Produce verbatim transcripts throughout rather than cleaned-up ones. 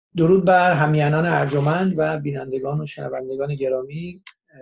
درود بر همیهنان ارجمند و بینندگان و شنوندگان گرامی.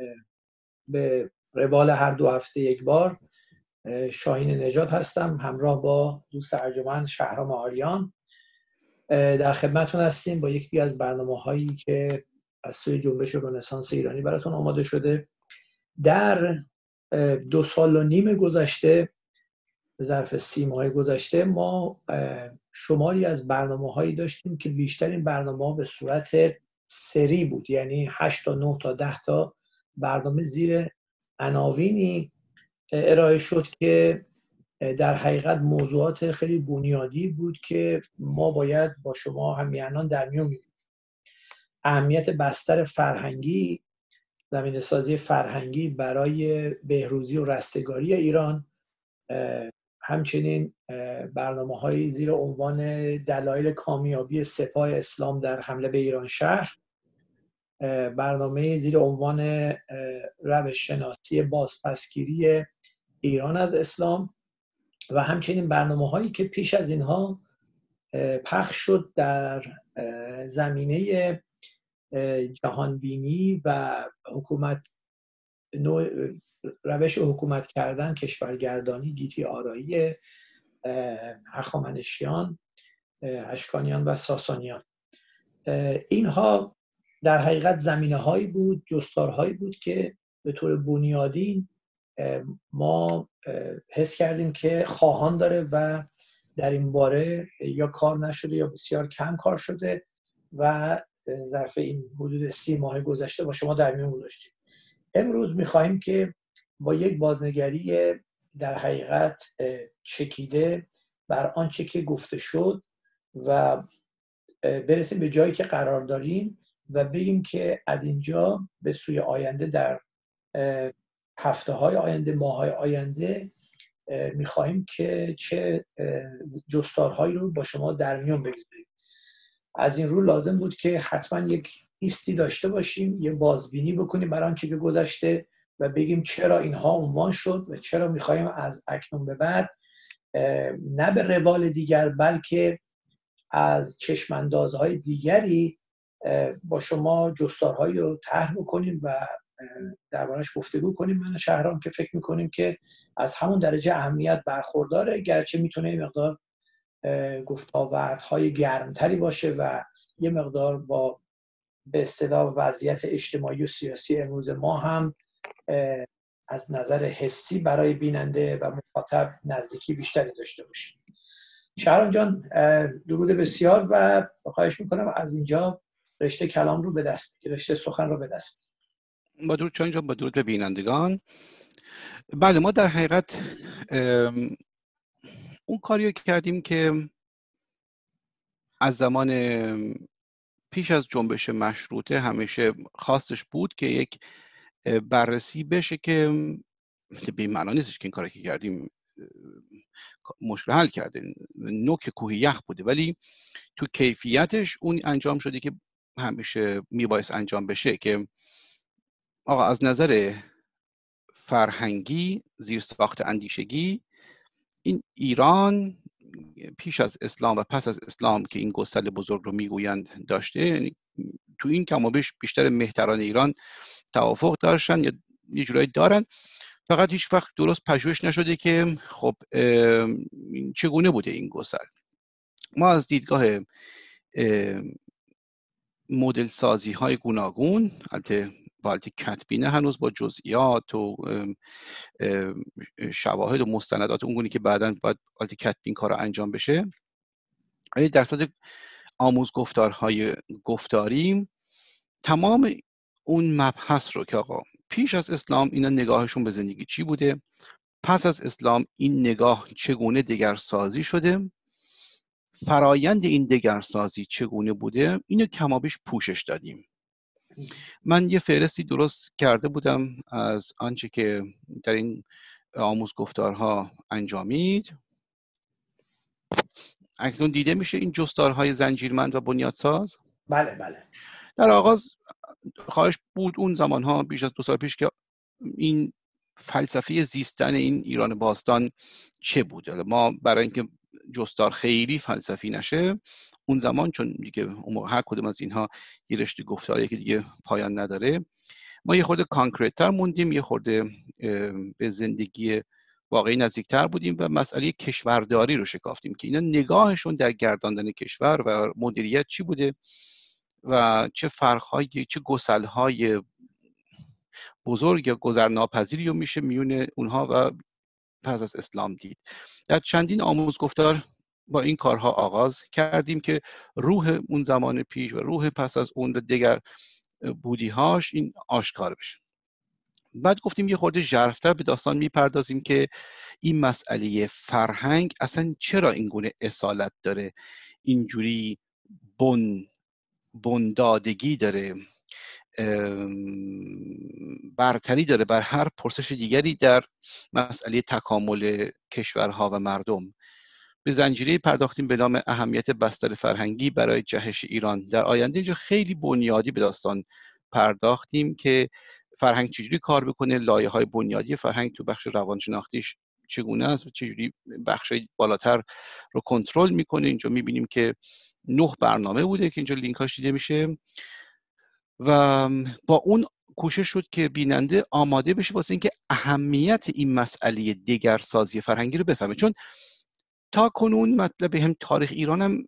به روال هر دو هفته یک بار شاهین نجات هستم، همراه با دوست ارجمند شهرام آریان در خدمتتون هستیم با یکی از برنامه‌هایی که از سوی جنبش رنسانس ایرانی براتون آماده شده. در دو سال و نیم گذشته، ظرف سی ماه گذشته، ما شماری از برنامه‌هایی داشتیم که بیشتر این برنامه‌ها به صورت سری بود، یعنی هشت تا نه تا ده تا برنامه زیر عناوینی ارائه شد که در حقیقت موضوعات خیلی بنیادی بود که ما باید با شما همیهنان در میون می‌گذاشتیم. اهمیت بستر فرهنگی، زمینه‌سازی فرهنگی برای بهروزی و رستگاری ایران، همچنین برنامه‌هایی زیر عنوان دلایل کامیابی سپاه اسلام در حمله به ایران شهر، برنامه زیر عنوان روش شناسی بازپسگیری ایران از اسلام و همچنین برنامه‌هایی که پیش از اینها پخش شد در زمینه جهانبینی و حکومت، نوع روش حکومت کردن، کشورگردانی، گیتی آرایی هخامنشیان، اشکانیان و ساسانیان. اینها در حقیقت زمینه هایی بود، جستارهایی بود که به طور بنیادین ما حس کردیم که خواهان داره و در این باره یا کار نشده یا بسیار کم کار شده و ظرف این حدود سی ماه گذشته با شما در میون گذاشتیم. امروز می‌خواهیم که با یک بازنگری در حقیقت چکیده بر آنچه که گفته شد و برسیم به جایی که قرار داریم و بگیم که از اینجا به سوی آینده، در هفته‌های آینده، ماه‌های آینده، می‌خواهیم که چه جستارهایی رو با شما در میان بگذاریم. از این رو لازم بود که حتما یک ایستی داشته باشیم، یه بازبینی بکنیم برای آنچه که گذشته و بگیم چرا اینها عنوان شد و چرا می‌خوایم از اکنون به بعد نه به روال دیگر بلکه از چشماندازهای دیگری با شما جستارهایی رو طرح بکنیم و دربارش گفتگو کنیم. من شهرام که فکر میکنیم که از همون درجه اهمیت برخورداره، گرچه میتونه یه مقدار گفتاوردهای گرمتری باشه و یه مقدار با به اصطلاح وضعیت اجتماعی و سیاسی امروز ما هم از نظر حسی برای بیننده و مخاطب نزدیکی بیشتری داشته باشه. شهرام جان، درود بسیار و خواهش میکنم از اینجا رشته کلام رو به دست بگیر، رشته سخن رو به دست بگیر. با درود چون جان، با درود به بینندگان. بله، ما در حقیقت اون کاریو کردیم که از زمان پیش از جنبش مشروطه همیشه خواستش بود که یک بررسی بشه که به این معنا نیستش که این کاری که کردیم مشکل حل کرده، نوک کوه یخ بوده، ولی تو کیفیتش اون انجام شده که همیشه میبایست انجام بشه، که آقا از نظر فرهنگی، زیرساخت اندیشگی، این ایران پیش از اسلام و پس از اسلام که این گسل بزرگ رو میگویند داشته، یعنی تو این کم و بیش بیشتر مهتران ایران توافق داشتن یا یه جورایی دارن، فقط هیچ وقت درست پژوهش نشده که خب چگونه بوده این گسل. ما از دیدگاه مدل سازی های گوناگون، البته بالتی کتبینه هنوز با جزئیات و شواهد و مستندات اونگونی که بعداً باید بالتی کتبین کار رو انجام بشه، ولی در صورت آموز گفتارهای گفتاریم تمام اون مبحث رو که آقا پیش از اسلام اینا نگاهشون به زندگی چی بوده، پس از اسلام این نگاه چگونه دگرسازی شده، فرایند این دگرسازی چگونه بوده، اینو کمابیش پوشش دادیم. من یه فهرستی درست کرده بودم از آنچه که در این آموز گفتارها انجامید. اکنون دیده میشه این جستارهای زنجیرمند و بنیادساز. بله بله. در آغاز خواهش بود اون زمانها بیش از دو سال پیش که این فلسفه زیستن این ایران باستان چه بود. ما برای اینکه جستار خیلی فلسفی نشه اون زمان، چون دیگه اون موقع هر کدوم از اینها یه رشته گفتاریه که دیگه پایان نداره، ما یه خورده کانکریت تر موندیم، یه خورده به زندگی واقعی نزدیکتر بودیم و مسئله کشورداری رو شکافتیم که اینا نگاهشون در گرداندن کشور و مدیریت چی بوده و چه فرق‌های، چه گسل‌های بزرگ یا گذرناپذیری رو میشه میون اونها و پس از اسلام دید. در چندین آموزگفتار با این کارها آغاز کردیم که روح اون زمان پیش و روح پس از اون و دیگر بودی‌هاش این آشکار بشه. بعد گفتیم یه خورده ژرف‌تر به داستان میپردازیم که این مسئله فرهنگ اصلا چرا این گونه اصالت داره، اینجوری بن بندادگی داره، برتری داره بر هر پرسش دیگری در مسئله تکامل کشورها و مردم. به زنجیره پرداختیم به نام اهمیت بستر فرهنگی برای جهش ایران. در آینده اینجا خیلی بنیادی به داستان پرداختیم که فرهنگ چجوری کار بکنه، لایه‌های بنیادی فرهنگ تو بخش روانشناختیش چگونه است و چجوری بخشای بالاتر رو کنترل میکنه. اینجا میبینیم که نه برنامه بوده که اینجا لینکاش دیده میشه و با اون کوشش شد که بیننده آماده بشه واسه اینکه اهمیت این مسئله دگرسازی فرهنگی رو بفهمه. چون تا کنون مطلب هم تاریخ ایران هم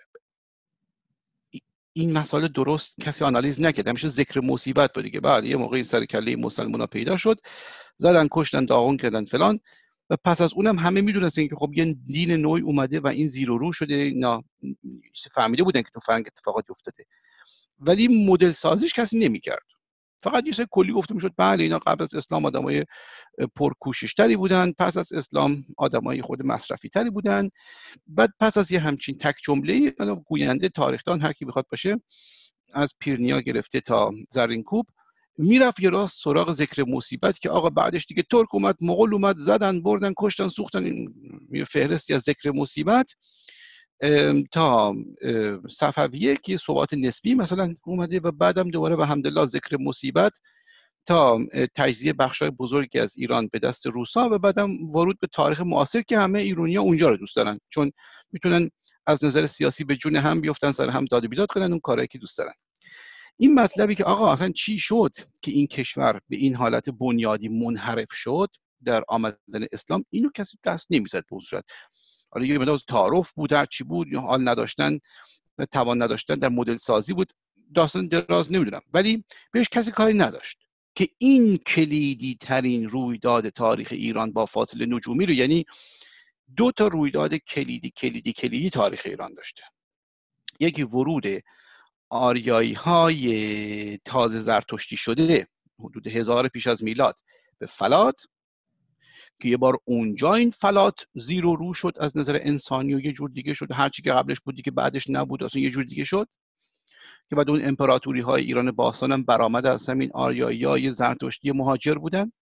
این مسئله درست کسی آنالیز نکرد، همیشه ذکر مصیبت بود دیگه. بعد یه موقعی سر کله مسلمونا پیدا شد، زدن کشتن داغون کردن فلان، و پس از اونم همه میدونستن که خب یه دین نوعی اومده و این زیر و رو شده، اینا فهمیده بودن که تو فرهنگ اتفاقاتی افتاده، ولی مدل سازیش کسی نمیکرد. فقط یه سری کلی گفته میشد بله اینا قبل از اسلام آدمای پرکوشش تری بودن، پس از اسلام آدمای خود مصرفی تری بودن. بعد پس از یه همچین تک جمله گوینده تاریخدان هر کی بخواد باشه، از پیرنیا گرفته تا زرینکوب، میرفت یه راست سراغ ذکر مصیبت که آقا بعدش دیگه ترک اومد، مغول اومد، زدن بردن کشتن سوختن، یه فهرستی از ذکر مصیبت تا صفویه که ثبات نسبی مثلا اومده و بعدم دوباره به حمدالله ذکر مصیبت تا تجزیه بخشای بزرگی از ایران به دست روسا و بعدم ورود به تاریخ معاصر که همه ایرانی‌ها اونجا رو دوست دارن، چون میتونن از نظر سیاسی به جون هم بیفتن، سر هم داد و بیداد کنن، اون کارایی که دوست دارن. این مطلبی که آقا اصلا چی شد که این کشور به این حالت بنیادی منحرف شد در آمدن اسلام، اینو کسی دست نمیزد به اون صورت. حالا یه مقدار تعارف بود، هر چی بود، یا حال نداشتن، توان نداشتن در مدل سازی بود، داستان دراز نمیدونم، ولی بهش کسی کاری نداشت که این کلیدی ترین رویداد تاریخ ایران با فاصله نجومی رو، یعنی دو تا رویداد کلیدی کلیدی کلیدی تاریخ ایران داشته. یکی ورود آریایی های تازه زرتشتی شده حدود هزار پیش از میلاد به فلات، که یه بار اونجا این فلات زیر و رو شد از نظر انسانی و یه جور دیگه شد، هرچی که قبلش بود دیگه بعدش نبود، اصلا یه جور دیگه شد، که بعد اون امپراتوری های ایران باستان هم برآمد از همین آریایی های زرتشتی مهاجر بودن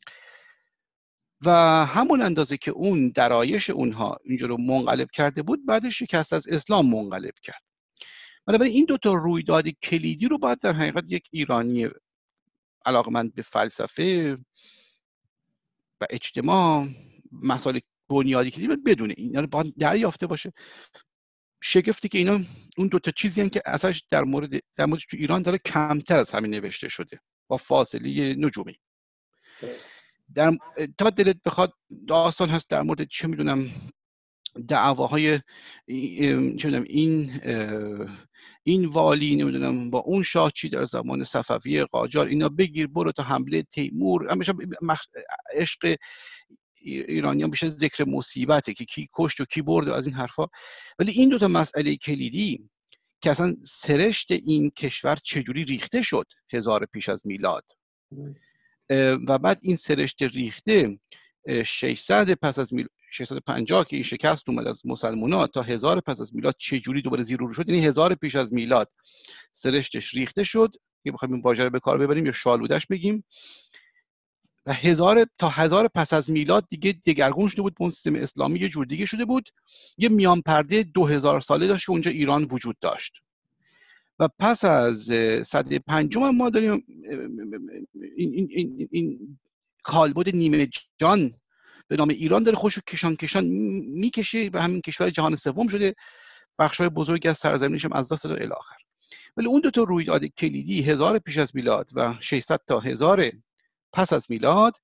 و همون اندازه که اون درایش اونها اینجا رو منقلب کرده بود، بعدش شکست از اسلام منقلب کرد. بنابراین این دو تا رویداد کلیدی رو باید در حقیقت یک ایرانی علاقمند به فلسفه و اجتماع، مسائل بنیادی کلیدی بدونه، اینا رو باید دریافته باشه. شگفتی که اینا اون دو تا چیزی هستن که اصلاً در مورد در مورد تو ایران داره کمتر از همین نوشته شده با فاصله نجومی. در تا دلت بخواد داستان هست در مورد چه میدونم دعواهای چه میدونم این این والی نمیدونم با اون شاه چی در زمان صفوی قاجار، اینا بگیر برو تا حمله تیمور، همیشه عشق ایرانیان بیشتر ذکر مصیبته که کی کشت و کی برد و از این حرفا. ولی این دو تا مسئله کلیدی که اصلا سرشت این کشور چجوری ریخته شد هزار پیش از میلاد و بعد این سرشت ریخته ششصد پس از میلاد، ششصد و پنجاه که این شکست اومد از مسلمان‌ها تا هزار پس از میلاد چجوری دوباره زیر و رو شد، یعنی هزار پیش از میلاد سرشتش ریخته شد، که بخوایم این واژه رو به کار ببریم یا شالودش بگیم، و هزار تا هزار پس از میلاد دیگه دگرگون شده بود، اون سیستم اسلامی یه جور دیگه شده بود، یه میان پرده دو هزار ساله داشت که اونجا ایران وجود داشت. و پس از سده پنجم ما داریم این این این, این کالبد نیمه جان به نام ایران داره خوشو کشان کشان میکشه و همین کشور جهان سوم شده، بخشای بزرگی از سرزمینش هم از دست داد الی آخر. ولی اون دو تا رویداد کلیدی هزار پیش از میلاد و ششصد تا هزار پس از میلاد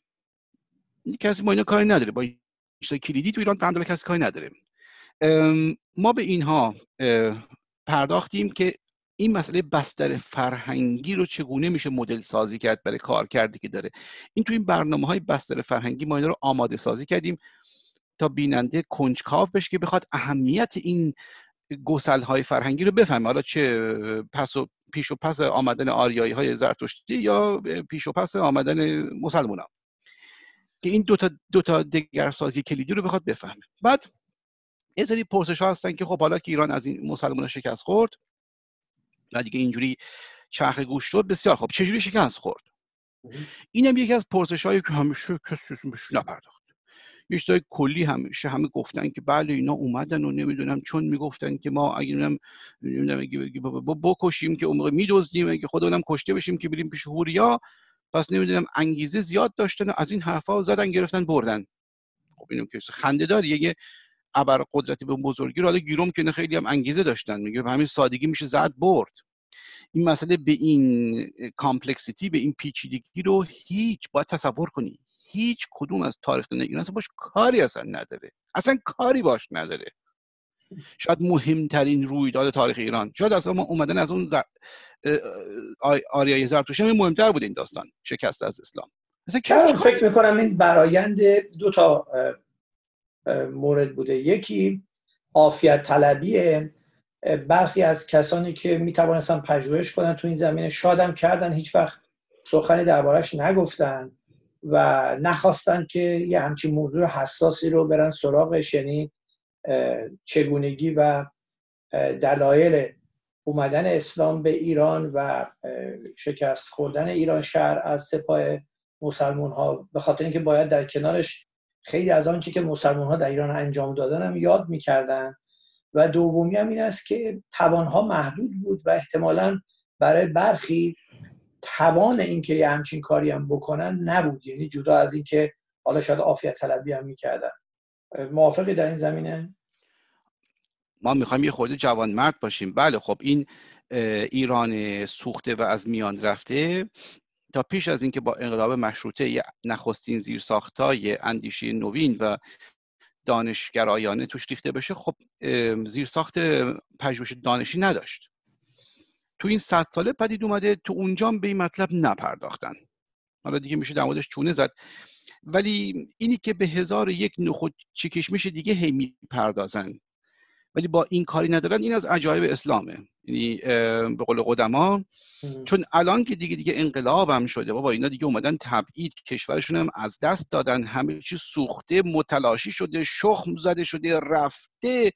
کسی با اینا کاری نداره، با این کلیدی تو ایران تعامل کسی کاری نداره. ما به اینها پرداختیم که این مسئله بستر فرهنگی رو چگونه میشه مدل سازی کرد برای کارکردی که داره. این تو این برنامه‌های بستر فرهنگی ما اینا رو آماده سازی کردیم تا بیننده کنجکاو بشه که بخواد اهمیت این گسل‌های فرهنگی رو بفهمه، حالا چه پس و پیش و پس آمدن آریایی‌های زرتشتی یا پیش و پس آمدن مسلمان‌ها، که این دو تا دو تا دگرسازی کلیدی رو بخواد بفهمه. بعد یه سری پرسش‌ها هستن که خب حالا که ایران از این مسلمان‌ها شکست خورد و دیگه اینجوری چرخ گوش شد، بسیار خب چجوری شکست خورد؟ اینم یکی از پرسش‌هایی که همیشه کسی بهش نپرداخت. یه چیزای کلی همیشه همه گفتن که بله اینا اومدن و نمیدونم چون میگفتن که ما اگه نمیدونم بکشیم که اون موقع میدزدیم، اگه خودمونم کشته بشیم که بریم پیش هوریا، پس نمیدونم انگیزه زیاد داشتن و از این حرفا زدن گرفتن بردن. خب اینم که خنده داره، یه ابر قدرتی به بزرگی رو حالا گیروم که خیلی هم انگیزه داشتن، میگه به همین سادگی میشه زد برد. این مسئله به این کامپلکسیتی، به این پیچیدگی رو هیچ باید تصور کنی هیچ کدوم از تاریخ ایران اصلا باش کاری اصلا نداره، اصلا کاری باش نداره. شاید مهمترین رویداد تاریخ ایران، شاید اصلا ما اومدن از اون زر... آریای زرتشتی مهمتر بود این داستان، شکست از اسلام. من فکر میکنم این برآیند دو تا مورد بوده. یکی عافیت طلبیه، برخی از کسانی که میتوانستن پژوهش کنن تو این زمینه شادم کردن، هیچ وقت سخنی دربارش نگفتن و نخواستن که یه همچین موضوع حساسی رو برن سراغش، یعنی چگونگی و دلایل اومدن اسلام به ایران و شکست خوردن ایران شهر از سپاه مسلمان ها، به خاطر اینکه باید در کنارش خیلی از آنچه که مسلمان ها در ایران انجام دادن هم یاد میکردن. و دومی هم این است که توانها محدود بود و احتمالاً برای برخی توان این که یه همچین کاری هم بکنن نبود، یعنی جدا از این که حالا شاید عافیت طلبی هم میکردن. موافقی در این زمینه؟ ما میخوایم یه خورده جوانمرد باشیم. بله خب این ایران سوخته و از میان رفته تا پیش از اینکه با انقلاب مشروطه یه نخستین زیرساختای اندیشه نوین و دانشگرایانه توش ریخته بشه، خب زیرساخت پژوهش دانشی نداشت. تو این صد ساله پدید اومده، تو اونجا به این مطلب نپرداختن. حالا دیگه میشه در موردش چونه زد، ولی اینی که به هزار یک نخود چیکش میشه دیگه هی میپردازن ولی با این کاری ندارن، این از عجایب اسلامه. یعنی به قول قدما، چون الان که دیگه دیگه انقلاب هم شده بابا، اینا دیگه اومدن تبعید کشورشون هم از دست دادن، همه چی سوخته متلاشی شده، شخم زده شده رفته،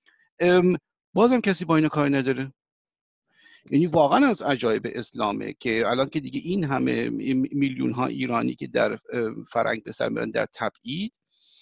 بازم کسی با اینا کاری نداره. یعنی واقعا از عجایب اسلامه که الان که دیگه این همه میلیون ها ایرانی که در فرنگ به سر میرن در تبعید،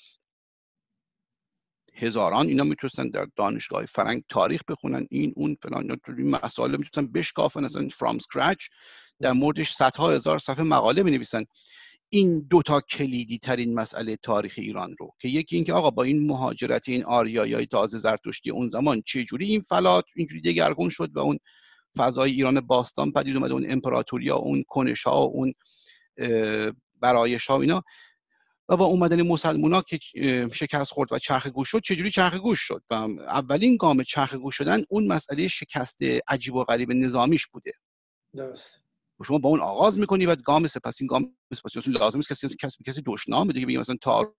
هزاران اینا میتونستن در دانشگاه فرنگ تاریخ بخونن، این اون فلان، این مسائل میتونستن بشکافن اصلا فرام اسکرچ، در موردش صدها هزار صفحه مقاله بنویسن. این دوتا کلیدی ترین مسئله تاریخ ایران رو، که یکی این که آقا با این مهاجرت این آریایی تازه زرتشتی اون زمان چجوری این فلات اینجوری دگرگون شد و اون فضای ایران باستان پدید اومد، اون امپراتوریا، اون کنش‌ها، اون برایش‌ها اینا، و با اومدن مسلمونا که شکست خورد و چرخ گوش شد، چجوری چرخ گوش شد. و اولین گام چرخ گوش شدن اون مسئله شکست عجیب و غریب نظامیش بوده. درست. شما با اون آغاز میکنی و گام سپس این گام سپس اصلا لازم نیست کسی کسی کسی دشنام بده که بگه مثلا تا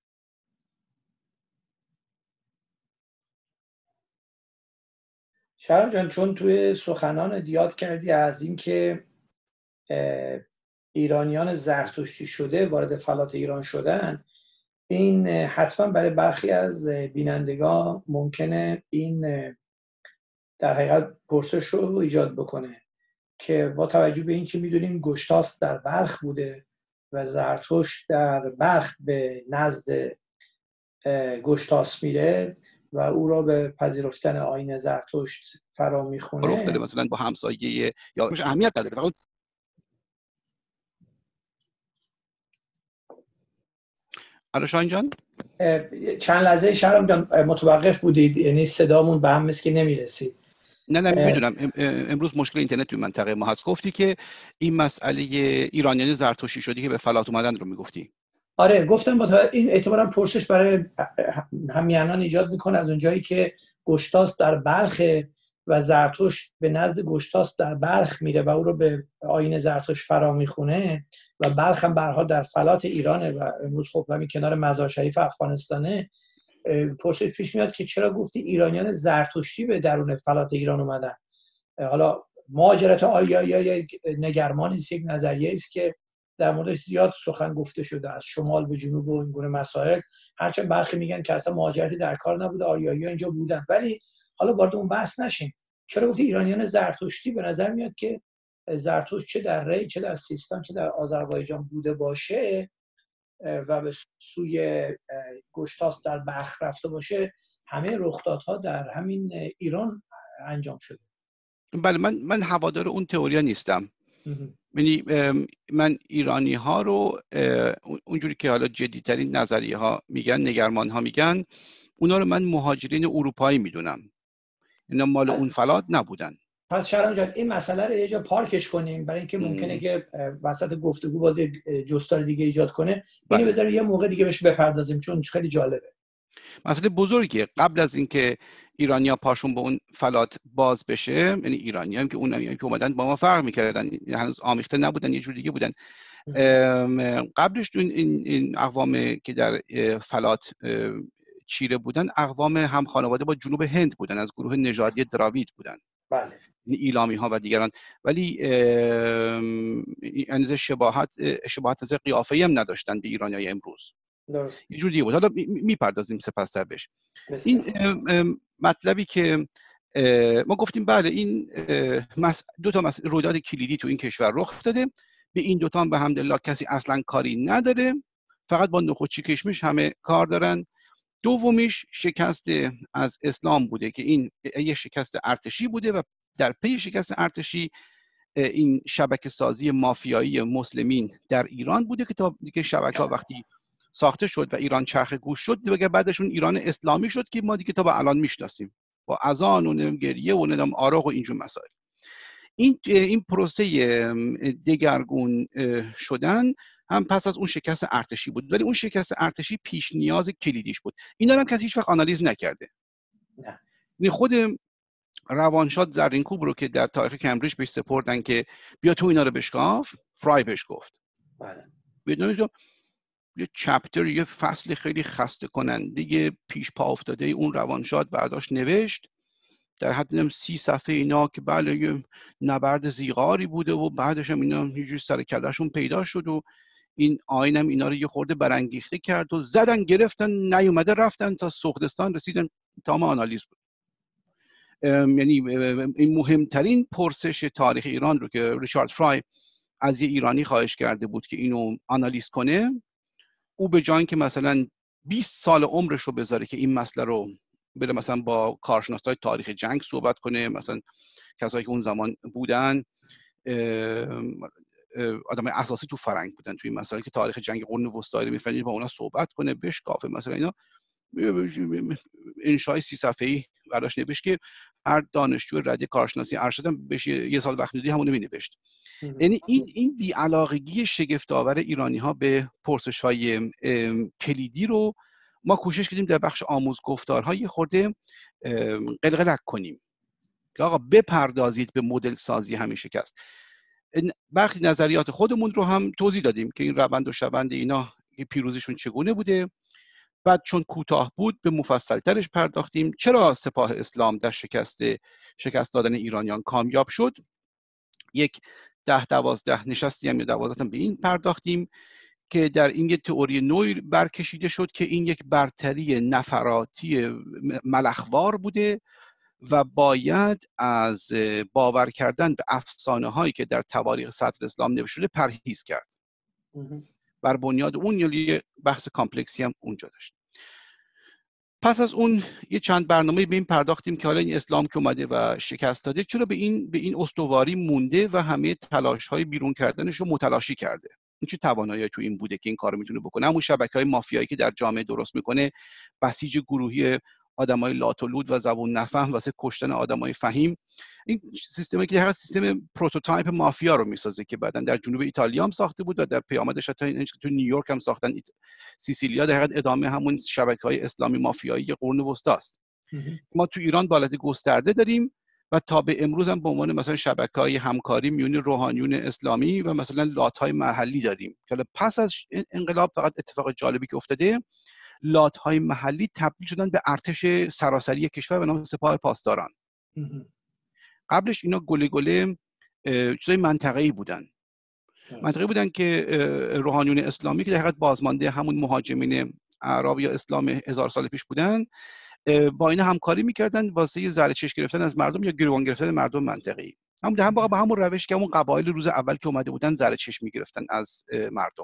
شهرام جان، چون توی سخنان یاد کردی از این که ایرانیان زرتشتی شده وارد فلات ایران شدن، این حتما برای برخی از بینندگان ممکنه این در حقیقت پرسش رو ایجاد بکنه که با توجه به این که میدونیم گشتاسپ در بلخ بوده و زرتشت در بلخ به نزد گشتاسپ میره و او را به پذیرفتن آیین زرتشت فرا میخونه، افتاده مثلا با همسایه یا مش اهمیت نداره، فقط آره شاهین جان چند لحظه شهرام جان متوقف بودید، یعنی صدامون به هم مثل که نمیرسید. نه نه میدونم امروز مشکل اینترنت توی منطقه ما هست. گفتی که این مسئله ایرانیان زرتشتی شدی که به فلات اومدن رو میگفتی. آره گفتم با این اعتبارا پرسش برای همیهنان ایجاد میکنه از اونجایی که گشتاس در بلخ و زرتشت به نزد گشتاس در بلخ میره و او رو به آیین زرتشت فرا میخونه و بلخ هم به هر حال در فلات ایرانه و امروز خب همین کنار مزار شریف افغانستانه. پرسش پیش میاد که چرا گفتی ایرانیان زرتشتی به درون فلات ایران اومدن؟ حالا مهاجرت آریایی نگرمان است، یک نظریه است که در موردش زیاد سخن گفته شده، از شمال به جنوب و این گونه مسائل، هرچند برخی میگن که اصلا مهاجرتی در کار نبوده، آریایی‌ها اینجا بودن. ولی حالا وارد اون بحث نشیم. چرا گفتی ایرانیان زرتشتی؟ به نظر میاد که زرتشت چه در ری چه در سیستان چه در آذربایجان بوده باشه و به سوی گشتاس در بلخ رفته باشه. همه رخدادها در همین ایران انجام شده. بله من من هوادار اون تئوریا نیستم. یعنی من ایرانی ها رو اونجوری که حالا جدیترین نظریه ها میگن، نگرمان ها میگن، اونا رو من مهاجرین اروپایی میدونم. اینا مال اون فلات نبودن. پس شهرام جان این مسئله رو یه جا پارکش کنیم برای اینکه ممکنه م. که وسط گفتگو باز جستار دیگه ایجاد کنه. اینو بذاریم یه موقع دیگه بهش بپردازیم چون خیلی جالبه. مسئله بزرگیه. قبل از اینکه ایرانیا پاشون به اون فلات باز بشه، یعنی ایرانیام که اونایی که اومدن با ما فرق می‌کردن، هنوز آمیخته نبودن، یه جور دیگه بودن. قبلش این این اقوام که در فلات چیره بودن اقوام هم خانواده با جنوب هند بودن، از گروه نژادی دراوید بودن. بله. ایلامی ها و دیگران. ولی انزه شباهت شباهت از قیافه‌ای هم نداشتن به ایرانیای امروز. درست. یه جور دیگه بود. حالا میپردازیم سپس‌تر بهش. این مطلبی که ما گفتیم بله این دو تا رویداد کلیدی تو این کشور رخ داده، به این دوتا هم به حمدالله کسی اصلا کاری نداره، فقط با نخودچی کشمش همه کار دارن. دومیش شکست از اسلام بوده که این یه شکست ارتشی بوده و در پی شکست ارتشی این شبکه سازی مافیایی مسلمین در ایران بوده که تا دیگه شبکه‌ها وقتی ساخته شد و ایران چرخ گوش شد دیگه بعدشون ایران اسلامی شد که ما دیگه تا به الان میشناسیم با اذان و گریه و نمیدونم آراغ و اینجور مسائل. این این پروسه دگرگون شدن هم پس از اون شکست ارتشی بود، ولی اون شکست ارتشی پیش نیاز کلیدیش بود. اینا هم کسی هیچ وقت آنالیز نکرده. نه. یعنی خود روانشاد زرینکوب رو که در تاریخ کمبریج بهش سپردن که بیا تو اینا رو بشکاف، فرای بهش گفت. بله. بدونید یه چپتر، یه فصل خیلی خسته کننده پیش پا افتاده اون روانشاد برداشت نوشت در حد سی صفحه اینا که بله یه نبرد زیغاری بوده و بعدش هم اینا یه جور سر کلهشون پیدا شد و این آیین هم اینا رو یه خورده برانگیخته کرد و زدن گرفتن نیومده رفتن تا سوخدستان رسیدن. تمام آنالیز بود. یعنی این مهمترین پرسش تاریخ ایران رو که ریچارد فرای از یه ایرانی خواهش کرده بود که اینو آنالیز کنه، او به جای اینکه مثلا بیست سال عمرش رو بذاره که این مسئله رو بره مثلا با کارشناسای تاریخ جنگ صحبت کنه، مثلا کسایی که اون زمان بودن آدم اساسی تو فرنگ بودن توی این مسائل که تاریخ جنگ قرون وسطایی رو میفهمید، با اونا صحبت کنه، بشکافه مثلا اینا، انشای سی صفحه‌ای براش نوشت که هر دانشجو رده کارشناسی ارشد هم بهش یه سال وقت میدی همون رو مینوشت. یعنی این این بی‌علاقگی شگفت‌آور ایرانی‌ها به پرسش‌های کلیدی رو ما کوشش کردیم در بخش آموز گفتارها یه خورده قلقلک کنیم که آقا بپردازید به مدل سازی همین شکست. برخی نظریات خودمون رو هم توضیح دادیم که این روند و شوند اینا پیروزیشون چگونه بوده. بعد چون کوتاه بود به مفصل‌ترش پرداختیم چرا سپاه اسلام در شکست شکست دادن ایرانیان کامیاب شد. یک ده دوازده نشستی هم یا دوازده هم به این پرداختیم که در این یه تئوری نوعی برکشیده شد که این یک برتری نفراتی ملخوار بوده و باید از باور کردن به افسانه هایی که در تواریخ سطر اسلام نوشته شده پرهیز کرد. بر بنیاد اون یه بحث کامپلکسی هم اونجا داشت. پس از اون یه چند برنامه به این پرداختیم که حالا این اسلام که اومده و شکست داده چرا به این به این استواری مونده و همه تلاش های بیرون کردنش رو متلاشی کرده. این چه توانایی تو این بوده که این کارو میتونه بکنه. همون شبکه‌های مافیایی که در جامعه درست میکنه، بسیج گروهی آدمای لات و لود و زبون نفهم واسه کشتن آدمای فهیم. این سیستمی که هر سیستم پروتوتایپ مافیا رو میسازه که بعدن در جنوب ایتالیا هم ساخته بود و در پیامدش تا تو نیویورک هم ساختن. سیسیلیا در حقیقت ادامه همون شبکه‌های اسلامی مافیایی قرون وسطی است. ما تو ایران بالات گسترده داریم و تا به امروز هم به عنوان مثلا شبکه‌های همکاری میون روحانیون اسلامی و مثلا لات‌های محلی داریم که پس از انقلاب فقط اتفاق جالبی که افتاده، لات‌های محلی تبدیل شدن به ارتش سراسری کشور به نام سپاه پاسداران. قبلش اینا گله گله چیزای منطقه‌ای بودن. منطقه‌ای بودن که روحانیون اسلامی که در حقیقت بازمانده همون مهاجمین اعراب یا اسلام هزار سال پیش بودن، با اینا همکاری میکردن واسه زره چش گرفتن از مردم یا گروگان گرفتن مردم منطقه‌ای. هم در هم با همون روش که همون قبایل روز اول که اومده بودن زره چش میگرفتن از مردم.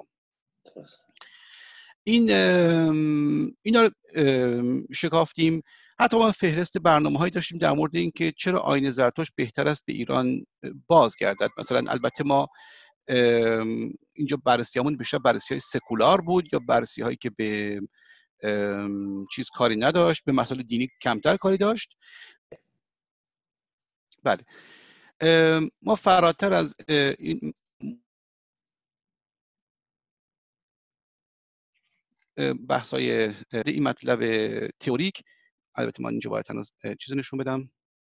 این اینا رو شکافتیم. حتی ما فهرست برنامه‌هایی داشتیم در مورد اینکه چرا آیین زرتشت بهتر است به ایران بازگردد. مثلا البته ما اینجا بررسیامون بیشتر بررسی‌های سکولار بود یا بررسی‌هایی که به چیز کاری نداشت، به مسائل دینی کمتر کاری داشت. بله ما فراتر از این بحث‌های این مطلب تئوریک، البته من اینجا باید هنوز چیز نشون بدم،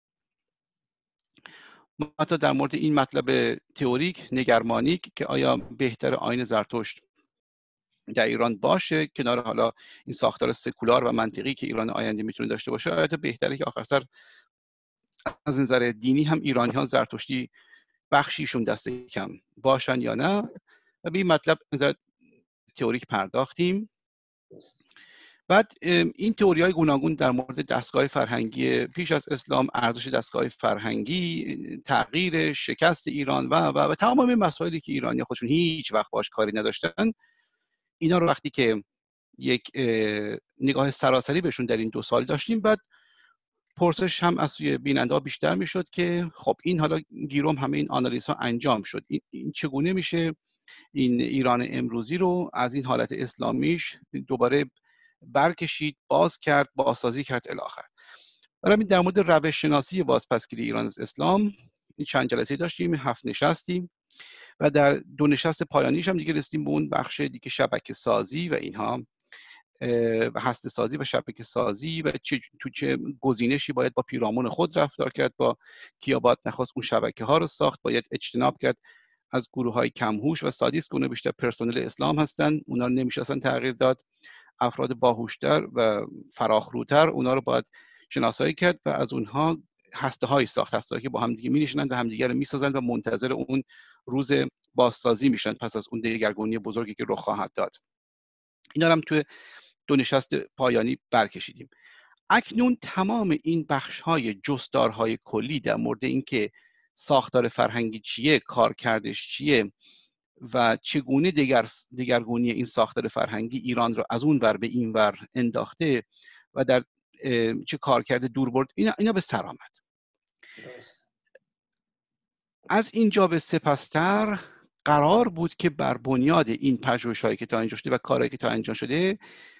ما حتی در مورد این مطلب تئوریک نگرمانیک که آیا بهتر آیین زرتشت در ایران باشه کنار حالا این ساختار سکولار و منطقی که ایران آینده میتونه داشته باشه، آیا بهتره که آخر سر از نظر دینی هم ایرانی ها زرتشتی بخشیشون دست کم باشن یا نه. و به این مطلب نظر تئوریک پرداختیم. بعد این تئوری های گوناگون در مورد دستگاه فرهنگی پیش از اسلام، ارزش دستگاه فرهنگی، تغییر شکست ایران و و, و تمام مسائلی که ایرانی خودشون هیچ وقت باش کاری نداشتن، اینا رو وقتی که یک نگاه سراسری بهشون در این دو سال داشتیم، بعد پرسش هم از سوی بیننده بیشتر میشد که خب این حالا گیروم همه این آنالیز ها انجام شد، این, این چگونه میشه این ایران امروزی رو از این حالت اسلامیش دوباره برکشید، باز کرد، بازسازی کرد الی آخر. برای در مورد روش شناسی بازپسگیری ایران از اسلام این چند جلسه داشتیم، هفت نشستیم و در دو نشست پایانیش هم دیگه رسیدیم به اون بخش دیگه شبکه سازی و اینها و هسته سازی و شبکه سازی و چه تو چه گزینشی باید با پیرامون خود رفتار کرد، با کیا باید نخواست اون شبکه ها رو ساخت، باید اجتناب کرد از گروه های کمهوش و سادیست که اونا بیشتر پرسنل اسلام هستن، اونا رو نمیشه اصلا تغییر داد. افراد باهوشتر و فراخروتر اونا رو باید شناسایی کرد و از اونها هسته های ساخت، هسته که با هم دیگه می‌نشینن و همدیگه رو می‌سازن و منتظر اون روز بازسازی میشن پس از اون دگرگونی بزرگی که رخ خواهد داد. اینا رو هم توی دو نشست پایانی برکشیدیم. اکنون تمام این بخش‌های جستارهای کلی در مورد اینکه ساختار فرهنگی چیه، کارکردش چیه و چگونه دگر دگرگونی این ساختار فرهنگی ایران رو از اون ور به این ور انداخته و در چه کارکرد دور برد، اینا, اینا به سر آمد. از اینجا به سپستر قرار بود که بر بنیاد این پژوهش‌هایی که تا اینجا شده و کارهایی که تا اینجا شده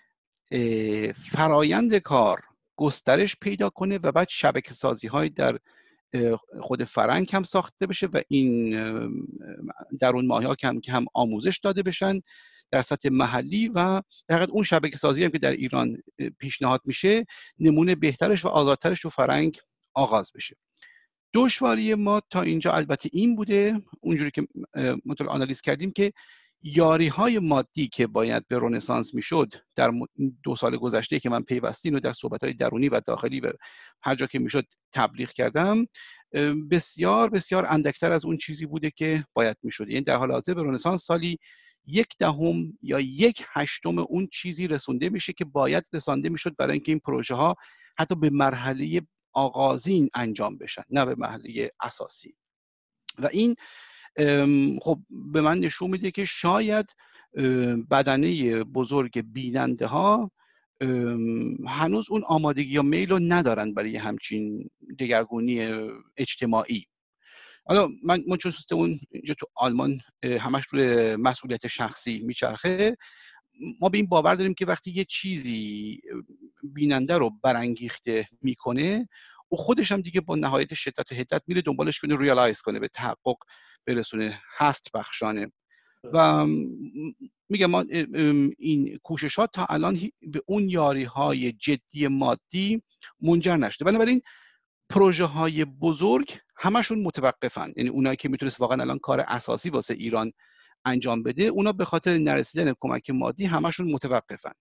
فرایند کار گسترش پیدا کنه و بعد شبکه سازی های در خود فرهنگ هم ساخته بشه و این در اون ماهی ها کم که هم آموزش داده بشن در سطح محلی و در حقیقت اون شبکه سازی هم که در ایران پیشنهاد میشه نمونه بهترش و آزادترش رو فرهنگ آغاز بشه. دشواری ما تا اینجا البته این بوده، اونجوری که مطلع آنالیز کردیم، که یاری های مادی که باید به رنسانس میشد در دو سال گذشته که من پیوستین و در صحبت های درونی و داخلی و هر جا که میشد تبلیغ کردم، بسیار بسیار اندکتر از اون چیزی بوده که باید میشد. یعنی در حال حاضر به رنسانس سالی یک دهم یا یک هشتم اون چیزی رسونده میشه که باید رسانده میشد برای اینکه این پروژه ها حتی به مرحله آغازین انجام بشن، نه به مرحله اساسی. و این خب به من نشون میده که شاید بدنه بزرگ بیننده ها هنوز اون آمادگی یا میل رو ندارن برای همچین دگرگونی اجتماعی. حالا من من چون سیستمون اینجا تو آلمان همش روی مسئولیت شخصی میچرخه، ما به این باور داریم که وقتی یه چیزی بیننده رو برانگیخته میکنه، او خودش هم دیگه با نهایت شدت و حدت میره دنبالش کنه، ریالایز کنه، به تحقق برسونه، هست بخشانه. و میگم ما این کوششات تا الان به اون یاری های جدی مادی منجر نشده. بنابراین پروژه های بزرگ همشون متوقفن، یعنی اونایی که میتونست واقعا الان کار اساسی واسه ایران انجام بده، اونا به خاطر نرسیدن کمک مادی همشون متوقفن.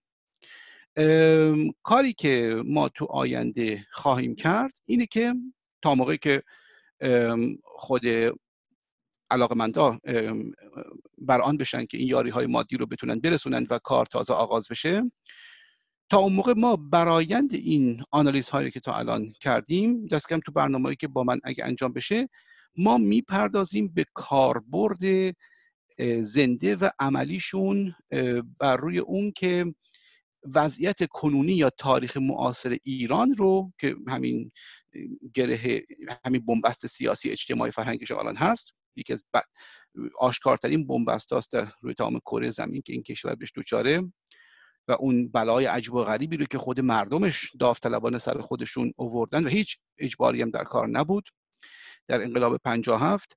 کاری که ما تو آینده خواهیم کرد اینه که تا موقعی که خود علاقمندا بر آن بشن که این یاری های مادی رو بتونن برسونن و کار تازه آغاز بشه، تا اون موقع ما برایند این آنالیز هایی که تا الان کردیم، دست کم تو برنامه‌ای که با من اگه انجام بشه، ما میپردازیم به کاربرد زنده و عملیشون بر روی اون که وضعیت کنونی یا تاریخ معاصر ایران رو که همین گره، همین بنبست سیاسی اجتماعی فرهنگیش الان هست، یکی از آشکارترین بنبست هاست در روی تمام کره زمین که این کشور بهش دوچاره، و اون بلای عجیب و غریبی رو که خود مردمش داوطلبانه سر خودشون آوردن و هیچ اجباری هم در کار نبود در انقلاب پنجاه و هفت.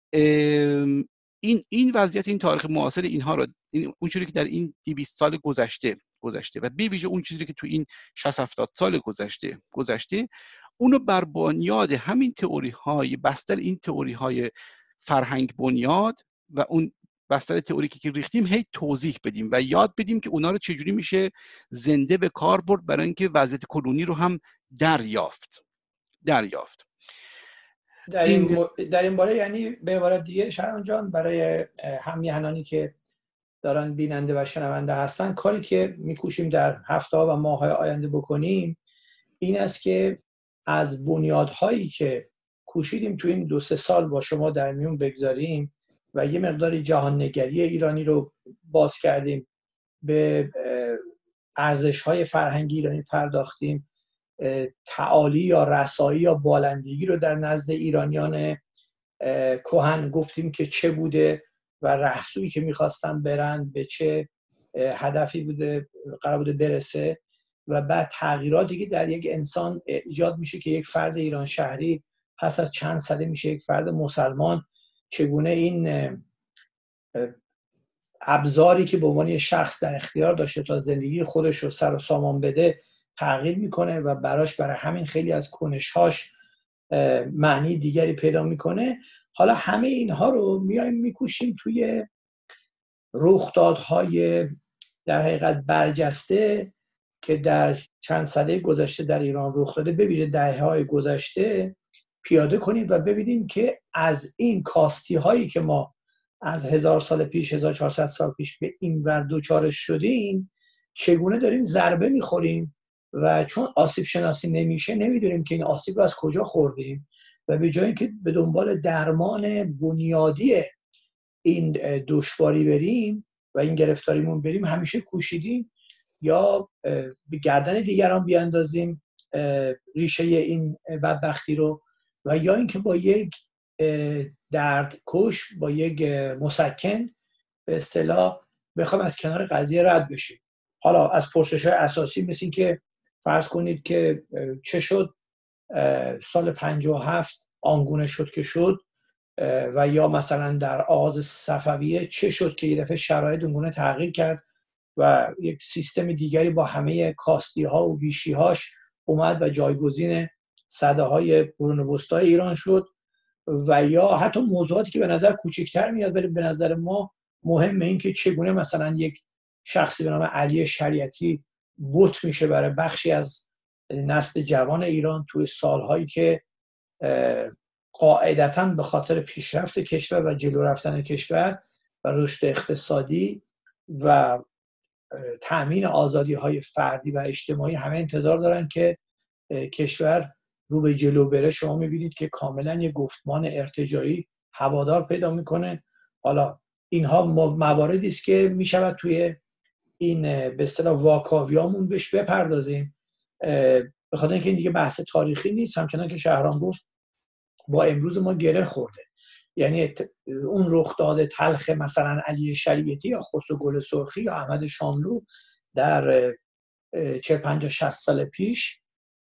این این وضعیت، این تاریخ معاصر اینها رو، این اون چیزی که در این دویست سال گذشته گذشته و به ویژه اون چیزی که تو این شصت هفتاد سال گذشته گذشته اونو بر بنیاد همین تئوری های، بستر این تئوری های فرهنگ بنیاد و اون بستر تئوریکی که ریختیم، هی توضیح بدیم و یاد بدیم که اونا رو چجوری میشه زنده به کار برد برای اینکه وضعیت کنونی رو هم دریافت دریافت در این ب... در این باره، یعنی به عبارت دیگه شهرام جان، برای همیهنانی که دارن بیننده و شنونده هستن، کاری که میکوشیم در هفته‌ها و ماه‌های آینده بکنیم این است که از بنیادهایی که کوشیدیم تو این دو سه سال با شما در میون بگذاریم و یه مقداری جهان نگری ایرانی رو باز کردیم، به ارزش‌های فرهنگی ایرانی پرداختیم، تعالی یا رسایی یا بالندگی رو در نزد ایرانیان کهن گفتیم که چه بوده و رهسویی که میخواستن برن به چه هدفی بوده قرار بوده برسه، و بعد تغییراتی که در یک انسان ایجاد میشه که یک فرد ایران شهری پس از چند سده میشه یک فرد مسلمان، چگونه این ابزاری که به عنوان شخص در اختیار داشته تا زندگی خودش رو سر و سامان بده تغییر میکنه و براش برای همین خیلی از کنش‌هاش معنی دیگری پیدا میکنه. حالا همه اینها رو میایم میکوشیم توی رخدادهای در حقیقت برجسته که در چند سده گذشته در ایران رخ داده، به ویژه دهه‌های گذشته، پیاده کنیم و ببینیم که از این کاستی هایی که ما از هزار سال پیش، هزار و چهارصد سال پیش به این ور دوچارش شدیم، چگونه داریم ضربه میخوریم و چون آسیب شناسی نمیشه نمیدونیم که این آسیب رو از کجا خوردیم و به جای اینکه به دنبال درمان بنیادی این دشواری بریم و این گرفتاریمون بریم، همیشه کوشیدیم یا به گردن دیگران بیاندازیم ریشه این بدبختی رو، و یا اینکه با یک دردکش، با یک مسکن به اصطلاح بخوام از کنار قضیه رد بشیم. حالا از پرسش‌های اساسی مثل این که فرض کنید که چه شد سال پنجاه و هفت آنگونه شد که شد، و یا مثلا در آغاز صفویه چه شد که یه دفعه شرایط اونگونه تغییر کرد و یک سیستم دیگری با همه کاستی ها و بیشی هاش اومد و جایگزین سده های قرون وسطی ایران شد، و یا حتی موضوعاتی که به نظر کوچکتر میاد ولی به نظر ما مهمه، این که چگونه مثلا یک شخصی به نام علی شریعتی بت میشه برای بخشی از نسل جوان ایران توی سالهایی که قاعدتاً به خاطر پیشرفت کشور و جلو رفتن کشور و رشد اقتصادی و تأمین آزادی‌های فردی و اجتماعی همه انتظار دارن که کشور رو به جلو بره. شما می‌بینید که کاملاً یک گفتمان ارتجاعی هوادار پیدا میکنه. حالا اینها مواردی است که میشود توی این به اصطلاح واکاویامون بهش بپردازیم، به خاطر اینکه این دیگه بحث تاریخی نیست، همچنان که شهرام گفت با امروز ما گره خورده. یعنی اون رخداد تلخ مثلا علی شریعتی یا خسرو گل سرخی یا احمد شاملو در چه پنجاه شصت سال پیش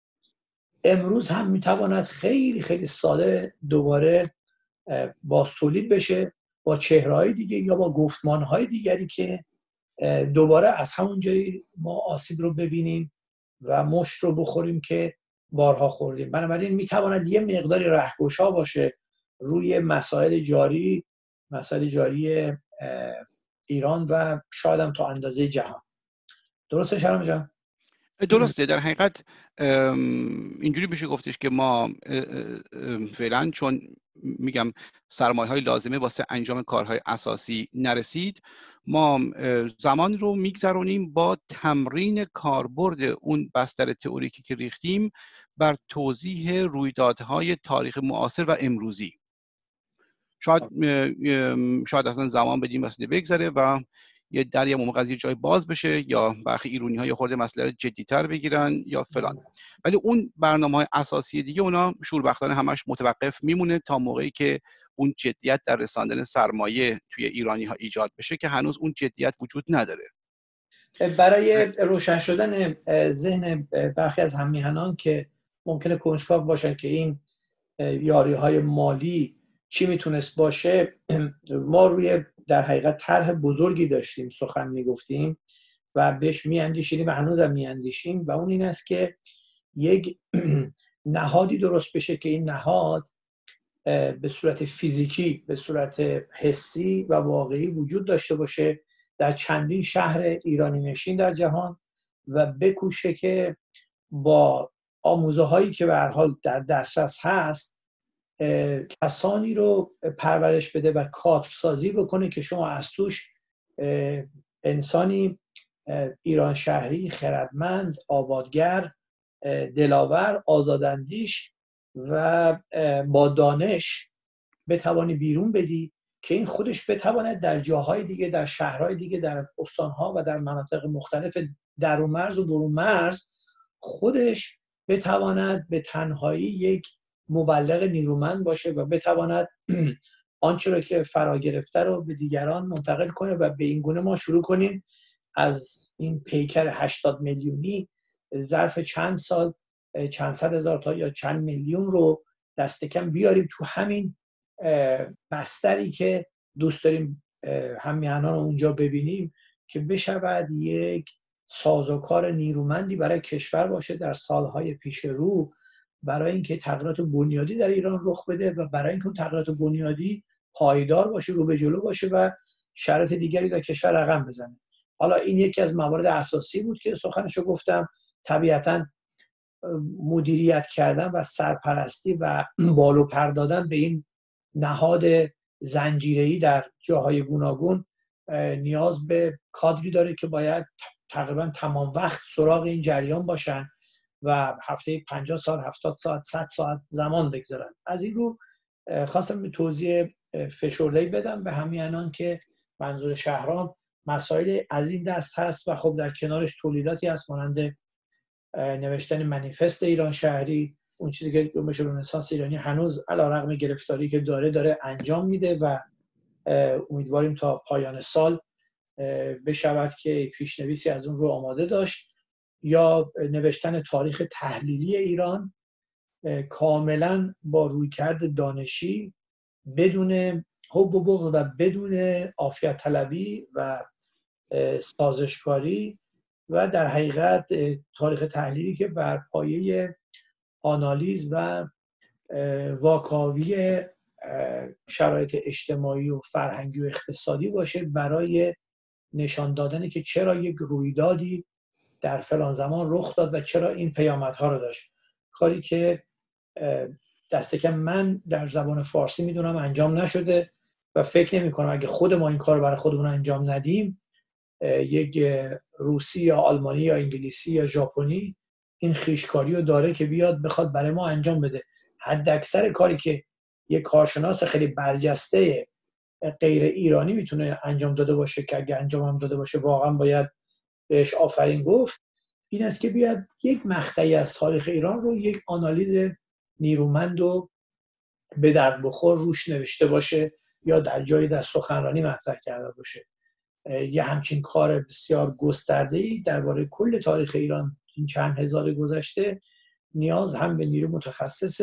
امروز هم میتواند خیلی خیلی ساده دوباره باز تولید بشه با چهره‌های دیگه یا با گفتمان‌های دیگری که دوباره از همون جایی ما آسیب رو ببینیم و مشت رو بخوریم که بارها خوردیم. بنابراین میتواند یه مقداری رهگشا باشه روی مسائل جاری مسائل جاری ایران و شاید هم تا اندازه جهان. درسته شرم جان؟ درسته. در حقیقت اینجوری بشه گفتش که ما فعلا چون میگم سرمایه های لازمه واسه انجام کارهای اساسی نرسید، ما زمان رو میگذرونیم با تمرین کاربرد اون بستر تئوریکی که ریختیم بر توضیح رویدادهای تاریخ معاصر و امروزی. شاید شاید اصلا زمان بدیم واسه بگذره و یه در یه موقع قضیه جای باز بشه یا برخی ایرونی ها یه خورده مسئله جدی‌تر بگیرن یا فلان، ولی اون برنامه‌های اساسی دیگه اونا شوربختانه همش متوقف میمونه تا موقعی که اون جدیت در رساندن سرمایه توی ایرانی ها ایجاد بشه که هنوز اون جدیت وجود نداره. برای روشن شدن ذهن برخی از هم‌میهنان که ممکنه کنجکاو باشن که این یاری‌های مالی چی میتونست باشه، ما روی در حقیقت طرح بزرگی داشتیم سخن میگفتیم و بهش میاندیشیدیم و هنوزم میاندیشیم و اون این است که یک نهادی درست بشه که این نهاد به صورت فیزیکی، به صورت حسی و واقعی وجود داشته باشه در چندین شهر ایرانی نشین در جهان و بکوشه که با آموزه هایی که به هر حال در دسترس هست کسانی رو پرورش بده و کادر سازی بکنه که شما از توش انسانی ایران شهری، خردمند، آبادگر، دلاور، آزاداندیش و با دانش بتوانی بیرون بدی که این خودش بتواند در جاهای دیگه، در شهرهای دیگه، در استانها و در مناطق مختلف در و مرز و برون مرز خودش بتواند به تنهایی یک مبلغ نیرومند باشه و بتواند آنچه را که فرا گرفته رو به دیگران منتقل کنه و به این گونه ما شروع کنیم از این پیکر هشتاد میلیونی ظرف چند سال چند صد هزار تا یا چند میلیون رو دست کم بیاریم تو همین بستری که دوست داریم هم‌میهنان رو اونجا ببینیم که بشود یک سازوکار نیرومندی برای کشور باشه در سالهای پیش رو، برای اینکه تغییرات بنیادی در ایران رخ بده و برای اینکه تغییرات بنیادی پایدار باشه، رو به جلو باشه و شرایط دیگری در کشور رقم بزنه. حالا این یکی از موارد اساسی بود که سخنشو گفتم. طبیعتاً مدیریت کردن و سرپرستی و بالو پر دادن به این نهاد زنجیره‌ای در جاهای گوناگون نیاز به کادری داره که باید تقریبا تمام وقت سراغ این جریان باشن و هفته پنجاه ساعت، هفتاد ساعت، صد ساعت زمان بگذارن. از این رو خواستم به توضیح فشرده‌ای بدم به همینان که منظور شهرام مسائل از این دست هست و خب در کنارش تولیداتی هست مانند نوشتن منیفست ایران شهری، اون چیزی که جنبش رنسانس ایرانی هنوز علیرغم گرفتاری که داره داره انجام میده و امیدواریم تا پایان سال بشود که پیشنویسی از اون رو آماده داشت، یا نوشتن تاریخ تحلیلی ایران کاملا با رویکرد دانشی بدون حب و بغض و بدون عافیت طلبی و سازشکاری و در حقیقت تاریخ تحلیلی که بر پایه آنالیز و واکاوی شرایط اجتماعی و فرهنگی و اقتصادی باشه برای نشان دادن که چرا یک رویدادی در فلان زمان رخ داد و چرا این پیامدها رو داشت. کاری که دست کم من در زبان فارسی میدونم انجام نشده و فکر نمی کنم اگه خود ما این کار برای خودمون انجام ندیم یک روسی یا آلمانی یا انگلیسی یا ژاپنی این خویشکاری رو داره که بیاد بخواد برای ما انجام بده. حد اکثر کاری که یک کارشناس خیلی برجسته غیر ایرانی میتونه انجام داده باشه که اگه انجام هم داده باشه واقعا باید بهش آفرین گفت، این است که بیاد یک مقطعی از تاریخ ایران رو یک آنالیز نیرومند و به درد بخور روش نوشته باشه یا در جایی در سخنرانی مطرح کرده باشه. یه همچین کار بسیار گسترده‌ای درباره کل تاریخ ایران این چند هزار گذشته نیاز هم به نیرو متخصص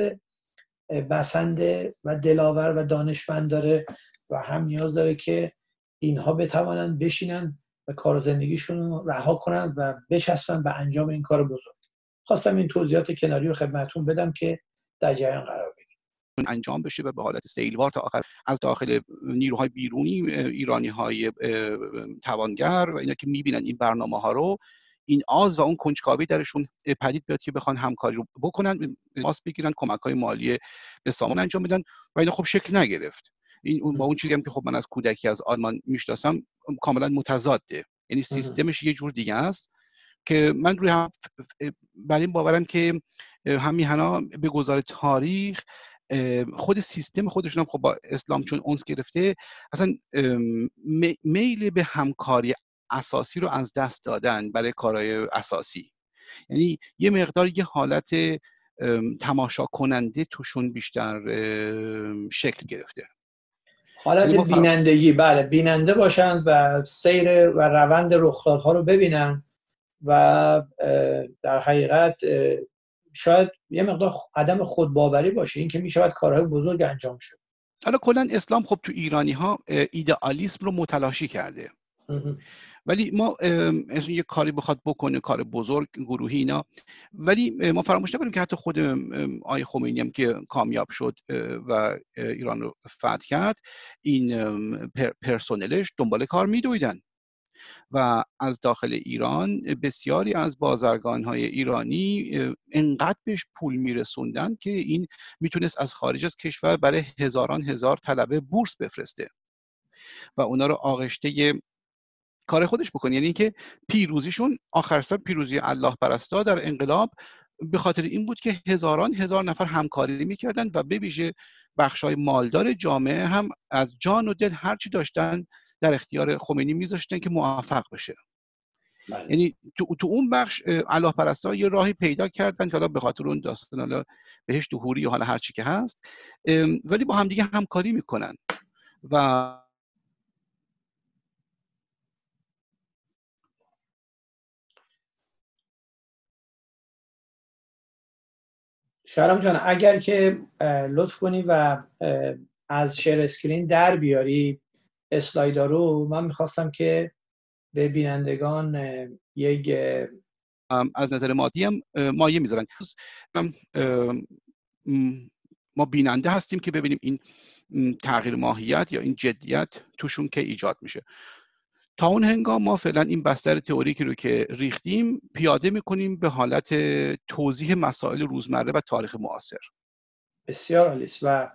بسنده و دلاور و دانشمند داره و هم نیاز داره که اینها بتوانند بشینن و کار زندگیشون رو رها کنن و بچسبن به انجام این کار بزرگ. خواستم این توضیحات کناری رو خدمتتون بدم که در جریان قرار بگیرید. انجام بشه و به حالت سیلوار تا آخر از داخل نیروهای بیرونی ایرانی‌های توانگر و اینا که می‌بینن این برنامه‌ها رو، این آز و اون کنجکاوی درشون پدید بیاد که بخوان همکاری رو بکنن، ماس بگیرن، کمک‌های مالی به سامان انجام بدن و اینا خب شکل نگرفت. این با اون چیزی هم که خب من از کودکی از آلمان میشناسم کاملا متضاده. یعنی سیستمش یه جور دیگه است که من روی هم بر این باورم که هم میهنا به گذار تاریخ خود سیستم خودشون هم خب با اسلام چون اونس گرفته اصلا میل به همکاری اساسی رو از دست دادن برای کارهای اساسی. یعنی یه مقدار یه حالت تماشا کننده توشون بیشتر شکل گرفته، حالت یعنی بینندگی. بله، بیننده باشن و سیر و روند رخدادها رو ببینن و در حقیقت شاید یه مقدار عدم خودباوری باشه این که میشود کارهای بزرگ انجام شد. حالا کلا اسلام خب تو ایرانی ها ایدئالیسم رو متلاشی کرده، ولی ما از یه کاری بخواد بکنه کار بزرگ گروهی اینا، ولی ما فراموش نکنیم که حتی خود آقای خمینی هم که کامیاب شد و ایران رو فتح کرد، این پرسنلش دنبال کار میدویدن و از داخل ایران بسیاری از بازرگان‌های ایرانی انقدر بهش پول میرسوندن که این میتونست از خارج از کشور برای هزاران هزار طلبه بورس بفرسته و اونا رو آغشته کار خودش بکنه. یعنی اینکه پیروزیشون آخر سر پیروزی الله پرستا در انقلاب به خاطر این بود که هزاران هزار نفر همکاری میکردن و به ویژه بخشای مالدار جامعه هم از جان و دل هر چی داشتن در اختیار خمینی میذاشتن که موفق بشه. بله. یعنی تو تو اون بخش الله پرستا یه راهی پیدا کردن که حالا به خاطر اون داستان حالا بهشت و حوری و حالا هر چی که هست، ولی با هم دیگه همکاری میکنن و شهرام جان اگر که لطف کنی و از شیر اسکرین در بیاری اسلایدها رو، من میخواستم که به بینندگان یک از نظر مادی هم مایه میذارن. ما بیننده هستیم که ببینیم این تغییر ماهیت یا این جدیت توشون که ایجاد میشه. تا اون هنگام ما فعلا این بستر تئوریکی رو که ریختیم پیاده میکنیم به حالت توضیح مسائل روزمره و تاریخ معاصر. بسیار عالی است و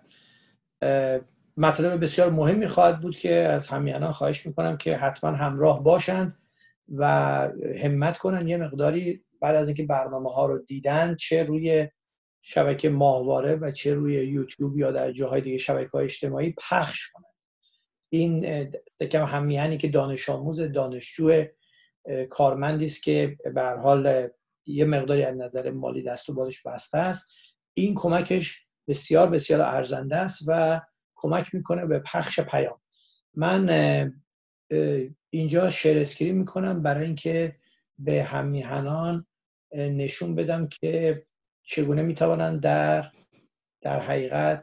مطلب بسیار مهمی خواهد بود که از همیهنان خواهش میکنم که حتما همراه باشن و همت کنن یه مقداری بعد از اینکه برنامه ها رو دیدن، چه روی شبکه ماهواره و چه روی یوتیوب یا در جاهای دیگه شبکه‌های اجتماعی پخش کنن. این دکم همیهنی که دانش آموز دانشجو کارمندی است که به هر حال یه مقداری از نظر مالی دست و بالش بسته است، این کمکش بسیار بسیار ارزنده است و کمک میکنه به پخش پیام. من اینجا شیر اسکرین میکنم برای اینکه به همیهنان نشون بدم که چگونه میتوانن در در حقیقت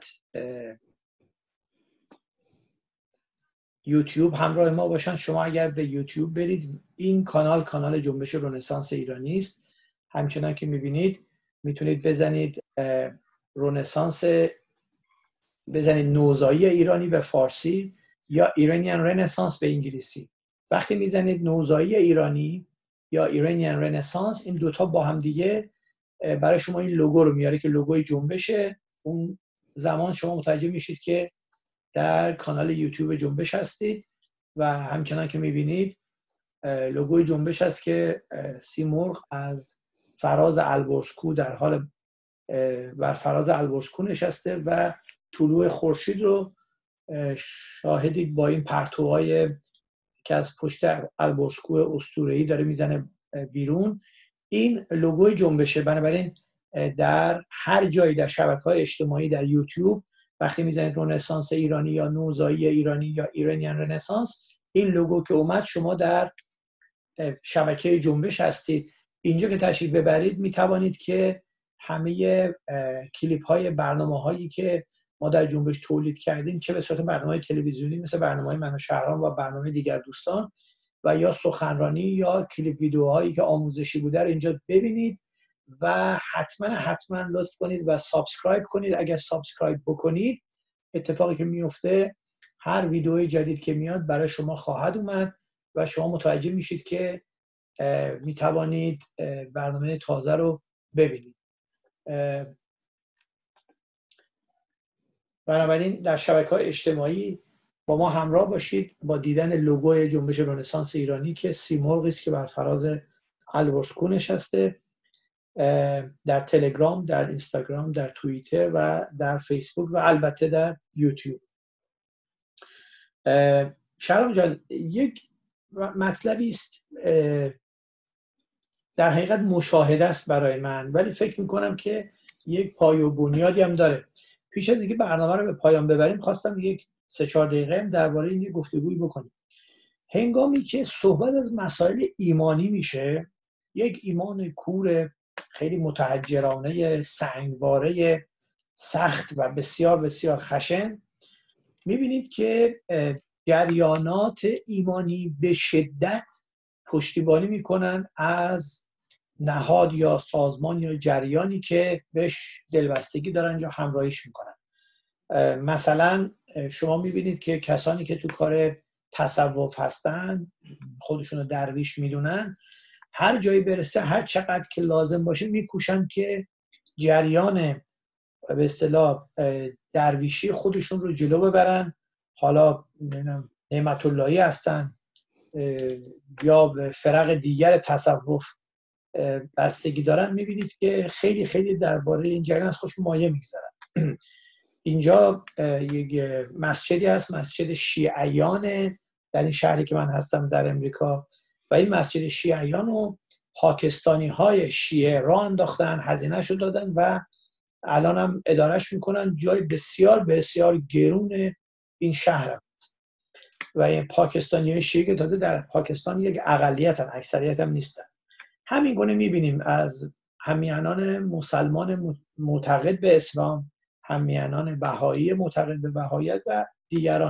یوتیوب همراه ما باشن. شما اگر به یوتیوب برید، این کانال کانال جنبش رنسانس ایرانی است. همچنان که میبینید میتونید بزنید رنسانس، بزنید نوزایی ایرانی به فارسی یا ایرانیان رنسانس به انگلیسی. وقتی میزنید نوزایی ایرانی یا ایرانیان رنسانس، این دوتا با هم دیگه برای شما این لوگو رو میاره که لوگوی جنبشه. اون زمان شما متوجه میشید که در کانال یوتیوب جنبش هستید و همچنان که میبینید لوگوی جنبش هست که سیمرغ از فراز البرزکو در حال بر فراز البرزکو نشسته و طلوع خورشید رو شاهدید با این پرتوهای که از پشت البرزکو اسطوره‌ای داره میزنه بیرون. این لوگوی جنبشه. بنابراین در هر جایی در شبکه‌های اجتماعی، در یوتیوب وقتی میزنید رنسانس ایرانی یا نوزایی ایرانی یا ایرانیان رنسانس، این لوگو که اومد شما در شبکه جنبش هستید. اینجا که تشریف ببرید میتوانید که همه کلیپ های برنامه هایی که ما در جنبش تولید کردیم، چه به صورت برنامه تلویزیونی مثل برنامه من و شهرام و برنامه دیگر دوستان، و یا سخنرانی یا کلیپ ویدیوهایی که آموزشی بوده رو اینجا ببینید و حتما حتما لطف کنید و سابسکرایب کنید. اگر سابسکرایب بکنید، اتفاقی که میفته هر ویدیوی جدید که میاد برای شما خواهد اومد و شما متوجه میشید که میتوانید برنامه تازه رو ببینید. بنابراین در شبکه‌های اجتماعی با ما همراه باشید با دیدن لوگوی جنبش رنسانس ایرانی که سیمرغی است که بر فراز البرز کو نشسته، در تلگرام، در اینستاگرام، در توییتر و در فیسبوک و البته در یوتیوب. شهرام جان، یک مطلبی است در حقیقت مشاهده است برای من، ولی فکر میکنم که یک پایه و بنیادی هم داره. پیش از اینکه برنامه رو به پایان ببریم خواستم یک سه چهار دقیقه درباره این گفتگویی بکنیم. هنگامی که صحبت از مسائل ایمانی میشه، یک ایمان کور خیلی متحجرانه، سنگواره، سخت و بسیار بسیار خشن، میبینید که جریانات ایمانی به شدت پشتیبانی میکنن از نهاد یا سازمان یا جریانی که بهش دلبستگی دارن یا همراهیش میکنن. مثلا شما میبینید که کسانی که تو کار تصوف هستن، خودشون رو درویش میدونن، هر جایی برسه هر چقدر که لازم باشه میکوشن که جریان به اصطلاح درویشی خودشون رو جلو ببرن. حالا نعمت اللهی هستن یا به فرق دیگر تصوف بستگی دارن، میبینید که خیلی خیلی درباره این جریان از خودشون مایه میگذارن. اینجا یک مسجدی هست، مسجد شیعیان در این شهری که من هستم در امریکا، و این مسجد شیعیان رو پاکستانی های شیعه راه انداختن، هزینه شو دادن و الان هم ادارهش میکنن. جای بسیار بسیار گرون این شهر هست و این پاکستانی های شیعه که تازه در پاکستان یک اقلیت هم، اکثریت هم نیستن. همین گونه میبینیم از همیهنان مسلمان معتقد به اسلام، همیهنان بهایی معتقد به بهاییت و دیگران.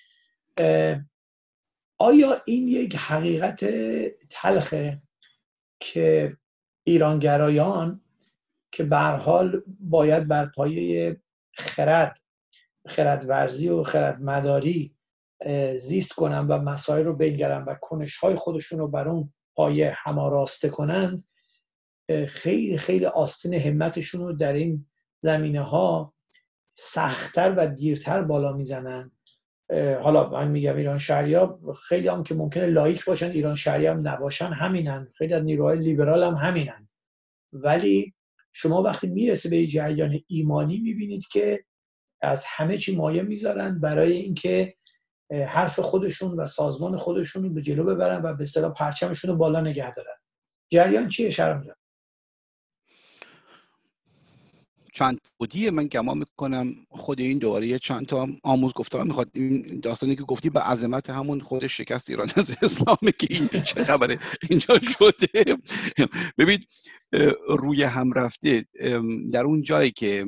آیا این یک حقیقت تلخه که ایرانگرایان که به هر حال باید بر پایه خرد، خردورزی و خردمداری زیست کنن و مسائل رو بنگرن و کنش‌های خودشون رو بر اون پایه هماراسته کنند، خیلی خیلی آستین همتشون رو در این زمینه‌ها سخت‌تر و دیرتر بالا میزنن؟ حالا من میگم ایران شهری‌ها، خیلی هم که ممکنه لایک باشن ایران شهری هم نباشن همینن، خیلی از نیروهای لیبرال هم همینن، ولی شما وقتی میرسه به جریان ایمانی میبینید که از همه چی مایه میذارن برای اینکه حرف خودشون و سازمان خودشون رو به جلو ببرن و به اصطلاح پرچمشون رو بالا نگه دارن. جریان چیه شهرام جان؟ چند بودیه. من گمان میکنم خود این دوباره چند تا آموز گفتار میخواد. این داستانی که گفتی به عظمت همون خود شکست ایران از اسلامه که این چه خبره اینجا شده. ببینید روی هم رفته در اون جایی که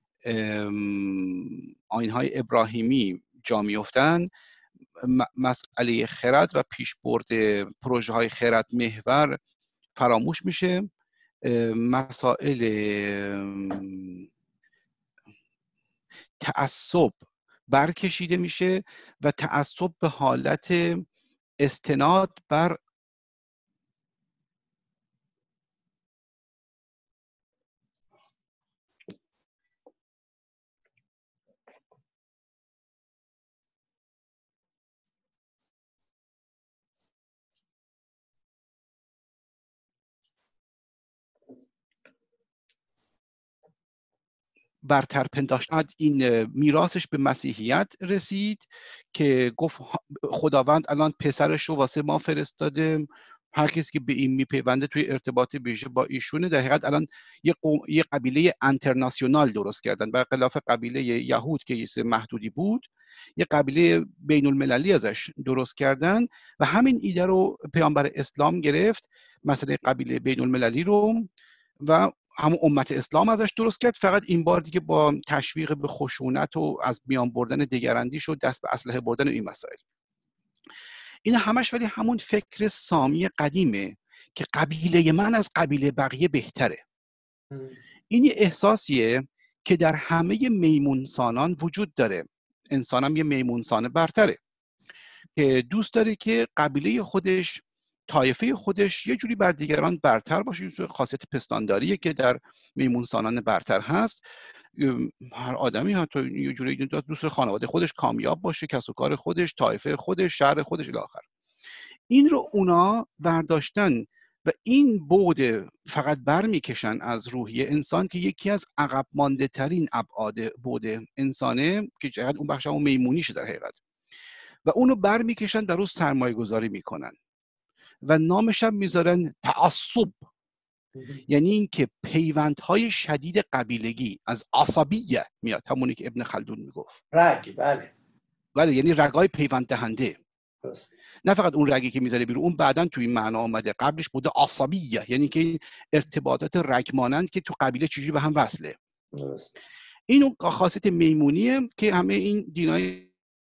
آیین‌های ابراهیمی جا میافتند، مسئله خرد و پیشبرد پروژه های خرد محور فراموش میشه. مسائل تعصب برکشیده میشه و تعصب به حالت استناد بر برتر پنداشتن. این میراثش به مسیحیت رسید که گفت خداوند الان پسرش رو واسه ما فرستاده، هر کسی که به این میپیونده توی ارتباط ویژه با ایشونه. در حقیقت الان یه, قوم، یه قبیله انترناسیونال درست کردن، برخلاف قبیله یهود که یه محدودی بود، یه قبیله بین المللی ازش درست کردن و همین ایده رو پیامبر اسلام گرفت، مثلا قبیله بین المللی رو، و همون امت اسلام ازش درست کرد. فقط این بار دیگه با تشویق به خشونت و از میان بردن دگراندیش و دست به اسلحه بردن این مسائل. این همش ولی همون فکر سامی قدیمه که قبیله من از قبیله بقیه بهتره. این یه احساسیه که در همه میمونسانان وجود داره. انسان هم یه میمونسان برتره که دوست داره که قبیله خودش، طایفه خودش یه جوری بر دیگران برتر باشه. خاصیت پستانداریه که در میمونسانان برتر هست. هر آدمی حتی یه جوری دوست خانواده خودش کامیاب باشه، کسب و کار خودش، طایفه خودش، شهر خودش الی آخر. این رو اونا برداشتن و این بعد فقط برمیکشن از روحیه انسان که یکی از عقب مانده ترین ابعاد بعد انسانه، که چقدر اون بخش همون میمونیشه در حقیقت، و اونو برمیکشن بر روش سرمایه گذاری میکنن و نامش هم میذارن تعصب. یعنی اینکه پیوندهای شدید قبیلگی از عصبیه میاد، همونی که ابن خلدون میگفت رگ. بله بله، یعنی رگای پیوند دهنده. نه فقط اون رگی که میذاره بیرون، اون بعدن توی این معنا آمده، قبلش بوده عصبیه، یعنی که این ارتباطات رگ مانند که تو قبیله چجوری به هم وصله. درست. این اون خاصیت میمونیه که همه این دینای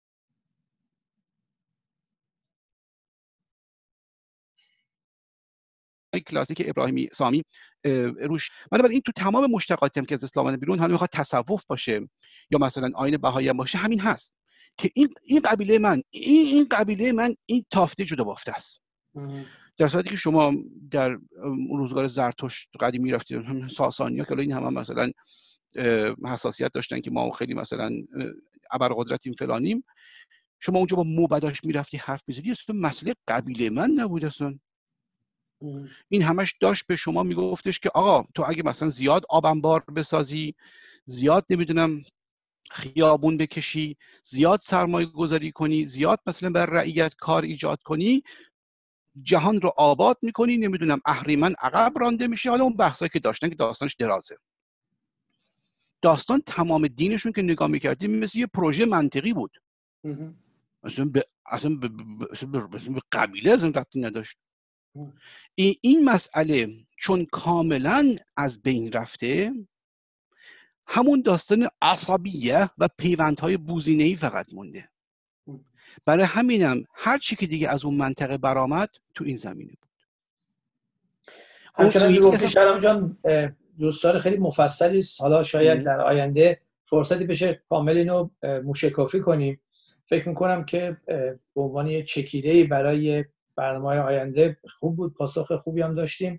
کلاسیک ابراهیمی سامی روش. بنابراین این تو تمام مشتقاتی هم که از اسلام بیرون، حالا میخواد تصوف باشه یا مثلا آیین بهایی هم باشه، همین هست که این این قبیله من این این قبیله من این تافته جدا بافته است. در صورتی که شما در روزگار زرتشت قدیمی رفتید، ساسانی‌ها که این هم, هم مثلا حساسیت داشتن که ما خیلی مثلا ابرقدرتیم فلانیم، شما اونجا با موبداش میرفتی حرف میزدی، اصلا مسئله قبیله من نبود اصلا. این همش داشت به شما میگفتش که آقا تو اگه مثلا زیاد آب انبار بسازی، زیاد نمیدونم خیابون بکشی، زیاد سرمایه گذاری کنی، زیاد مثلا بر رعیت کار ایجاد کنی، جهان رو آباد میکنی، نمیدونم اهریمن عقب رانده میشه. حالا اون بحثایی که داشتن که داستانش درازه. داستان تمام دینشون که نگاه میکردیم مثل یه پروژه منطقی بود. اصلا به اصلا به, به, به, به قبیله اصلا ربطی نداشت. این این مسئله چون کاملا از بین رفته، همون داستان عصبیه و پیوندهای بوزینه‌ای فقط مونده. برای همینم هر چی که دیگه از اون منطقه برآمد تو این زمینه بود. همچنان که گفتی شهرام جان، جستار خیلی مفصلی است. حالا شاید در آینده فرصتی بشه کامل اینو موشکافی کنیم. فکر میکنم که به عنوان یه چکیده‌ای برای برنامه‌های آینده خوب بود، پاسخ خوبی هم داشتیم.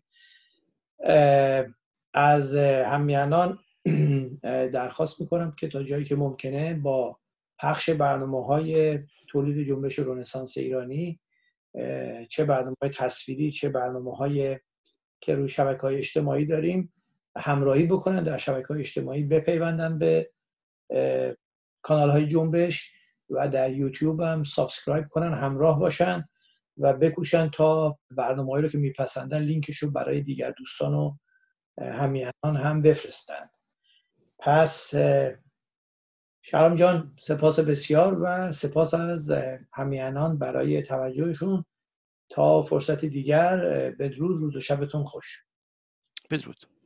از همیهنان درخواست میکنم که تا جایی که ممکنه با پخش برنامه‌های تولید جنبش رنسانس ایرانی، چه برنامه‌های تصویری چه برنامه‌های که روی شبکه‌های اجتماعی داریم، همراهی بکنن، در شبکه‌های اجتماعی بپیوندن به کانال‌های جنبش و در یوتیوب هم سابسکرایب کنن، همراه باشن و بکوشن تا برنامه‌هایی رو که میپسندن لینکش رو برای دیگر دوستان و همیهنان هم بفرستن. پس شهرام جان سپاس بسیار و سپاس از همیهنان برای توجهشون. تا فرصت دیگر، بدرود، روز و شبتون خوش. بدرود.